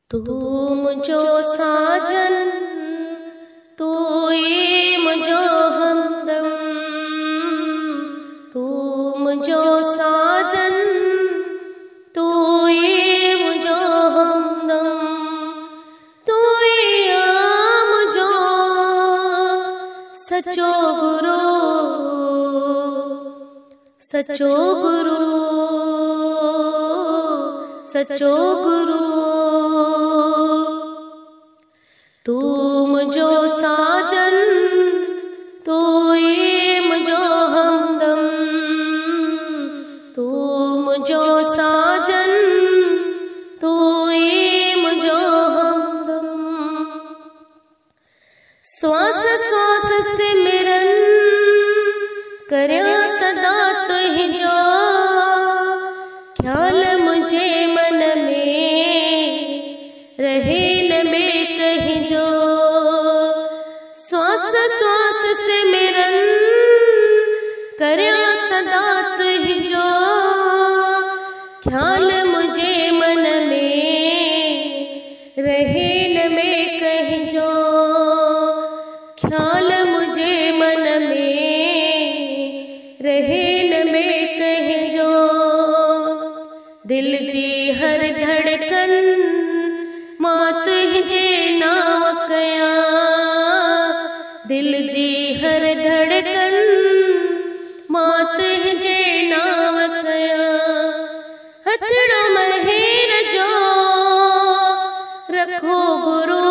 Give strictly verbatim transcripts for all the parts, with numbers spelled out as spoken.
तू मुझो साजन तू ये मुझो हमदम, तू मुझो साजन तू ये मुझो हमदम, तू ये मुझो सचो गुरु सचो गुरु सचो गुरु। तू मुझो साजन तू ये मुझो हमदम, तू मुझो साजन तू ये मुझो हमदम। श्वास श्वास सिमरन करया सदा तुझो, ख्याल मुझे मन में रहे न में कहीं जो। श्वास श्वास सिमरन करया सदा तुझो, ख्याल मुझे मन में रहे न में कहीं जो, ख्याल मुझे मन में रहे न में कहीं जो। दिल जी हर धड़कन मां तुझे नाव कया, दिल जी हर धड़कन मां तुझे नाव कया। हथड़ो महेर जो रखो गुरु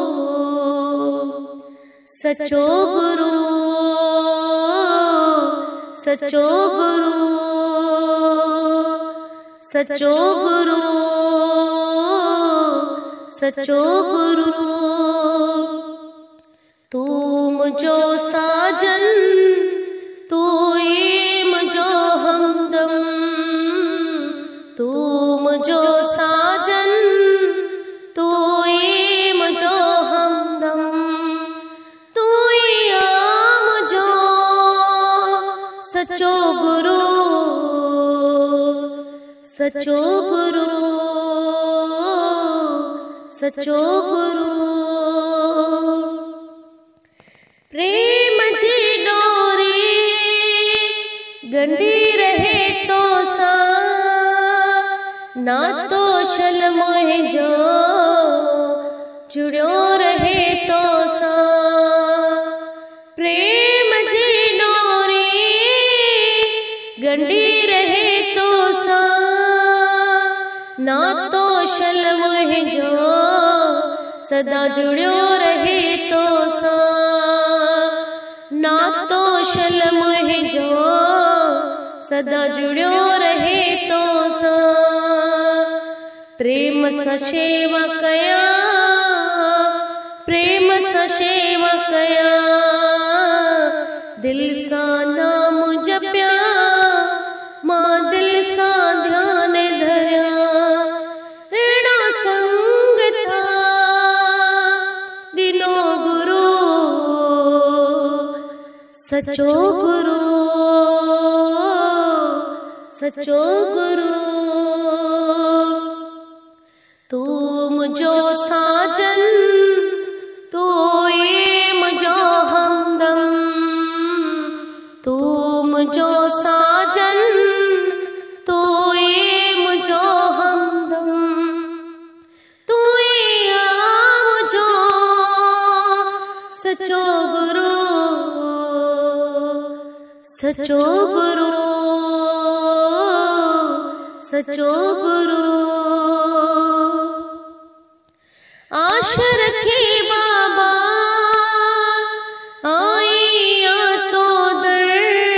सचो गुरु सचो गुरु सचो गुरु सचो गुरु। तू मुझो साजन तू ये मुझो हमदम, तू मुझो साजन तू ये मुझो हमदम, तू ये मुझो सचो गुरु सचो गुरु सचो गुरु। प्रेम जी डोरी गंढी रहे तो सा, ना तो शल मोह जो जुड़ो रहे तो सा। प्रेम जी डोरी गंढी रहे तो सा, ना तो शल मोह जो सदा जुड़ो रहे तो सा, ना तो शल मोह जो सदा जुड़ो रहे तो सा। प्रेम सा सेवा कया प्रेम सा सेवा कया, दिल सा नाम जप्या मां दिल सा ध्यान धरया। एड़ा संग था दिनो गुरु सचो गुरु सचो गुरु। तू मुझो साजन तू ये मुझो हमदम, तू मुझो साजन तू ये मुझो हमदम, तू ये मुझो सचो गुरु सचो गुरु सचो गुरु। आश रखी बाबा आईया तो दर,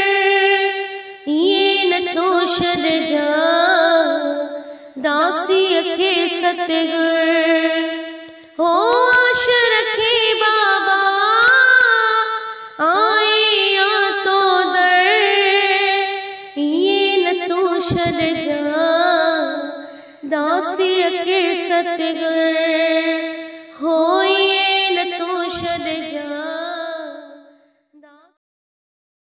ये न तो शद जा दासी अखे सतगुर। हो आश रखी बाबा आईया तो दर, ये न तो शद जा दासी अखे सतगुर।